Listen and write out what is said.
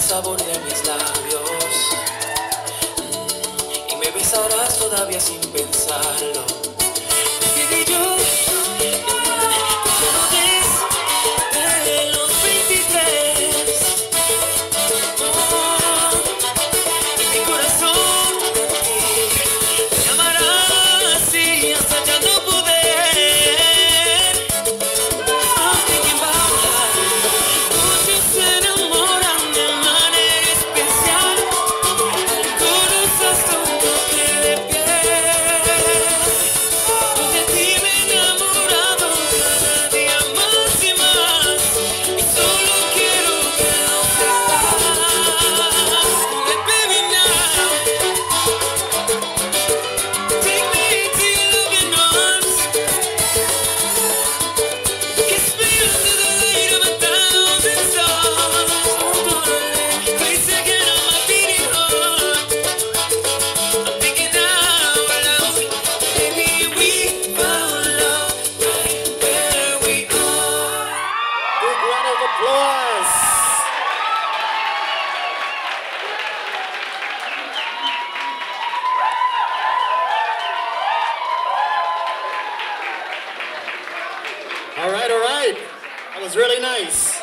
sabor de mis labios. Y me besarás todavía sin pensarlo. Baby, yo desde los 23. Y mi corazón de ti te amará así hasta ya no poder. I'm thinking about how muchos se enamoran de manera especial. Algunos hasta un toque de piel. De ti me he enamorado cada día más y más. Y solo quiero que lo sepas. Baby, now take me to your loving arms. Kiss me under the light of 1,000 stars. Oh, darling, place again on my beating heart. I'm thinking out loud, baby, we found love right where we are. Big round of applause. All right, all right. That was really nice.